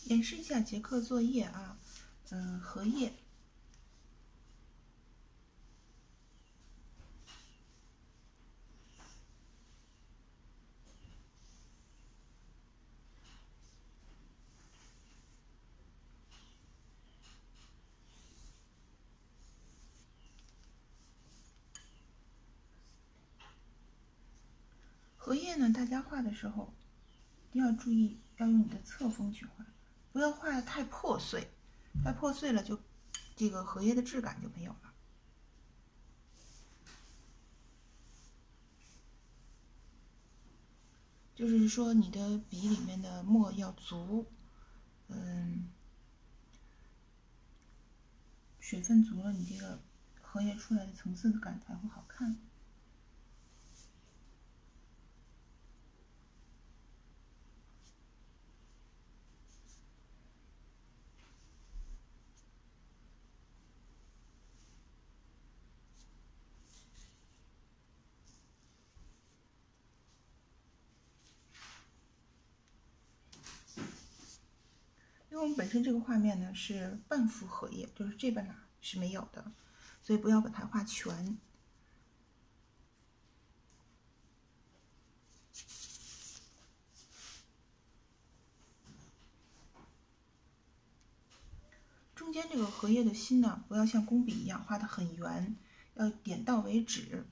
演示一下节课作业啊，荷叶。荷叶呢，大家画的时候一定要注意，要用你的侧锋去画，不要画得太破碎，太破碎了就这个荷叶的质感就没有了。就是说你的笔里面的墨要足，水分足了，你这个荷叶出来的层次感才会好看。因为我们本身这个画面呢是半幅荷叶，就是这半拉是没有的，所以不要把它画全。中间这个荷叶的心呢，不要像工笔一样画得很圆，要点到为止。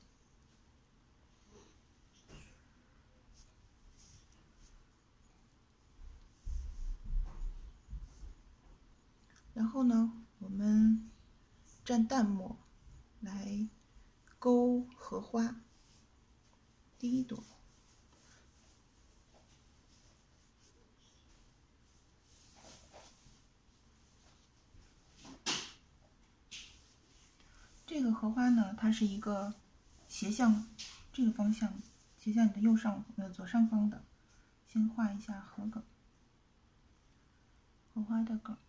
然后呢，我们蘸淡墨来勾荷花。第一朵，这个荷花呢，它是一个斜向这个方向，斜向你的左上方的。先画一下荷梗，荷花的梗。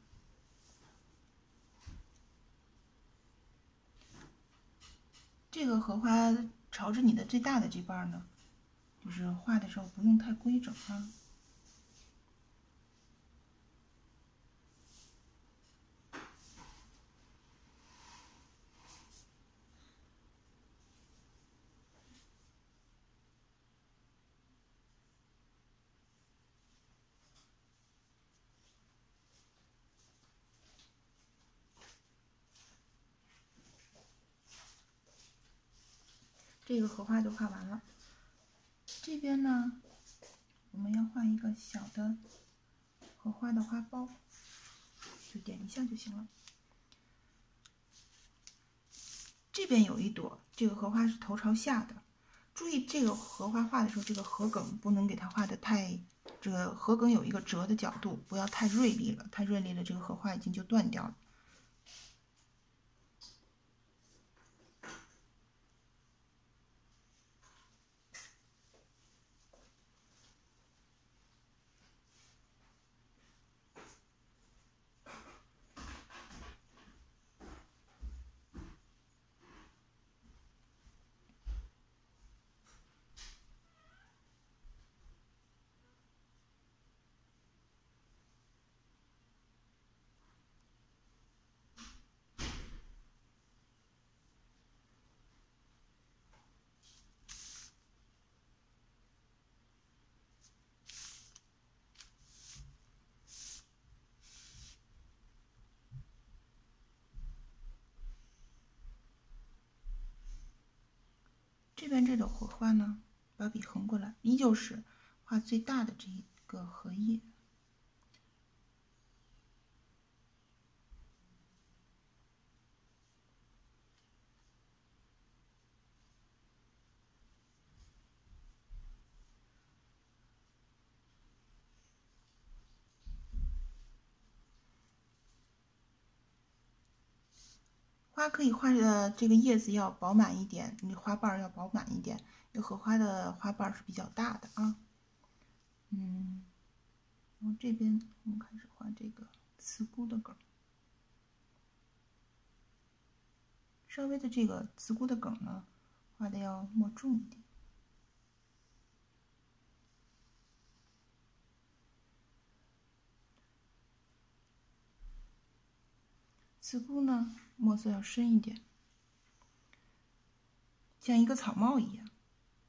这个荷花朝着你的最大的这瓣呢，就是画的时候不用太规整啊。这个荷花就画完了。这边呢，我们要画一个小的荷花的花苞，就点一下就行了。这边有一朵，这个荷花是头朝下的，注意这个荷花画的时候，这个荷梗不能给它画的太，这个荷梗有一个折的角度，不要太锐利了，太锐利了，这个荷花已经就断掉了。这边这朵荷花呢，把笔横过来，依旧是画最大的这一个荷叶。花可以画的这个叶子要饱满一点，你花瓣要饱满一点，因为荷花的花瓣是比较大的啊。然后这边我们开始画这个刺菇的梗，稍微的这个刺菇的梗呢，画的要墨重一点。 刺菇呢，墨色要深一点，像一个草帽一样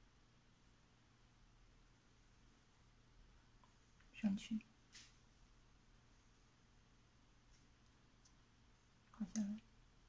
上去，画下来。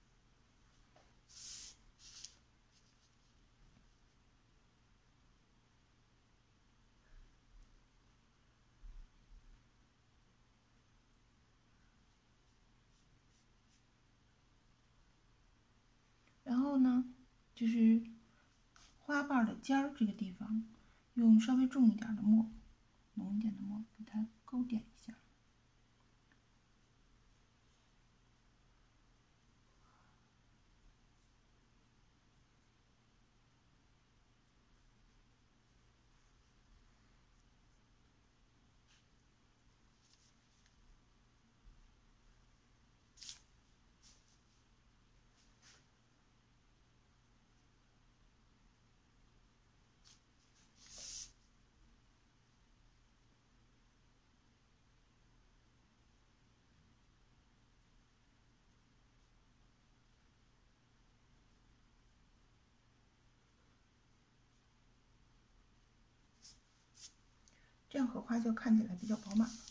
然后呢，就是花瓣的尖儿这个地方，用稍微重一点的墨，浓一点的墨给它勾点一下。这样荷花就看起来比较饱满了。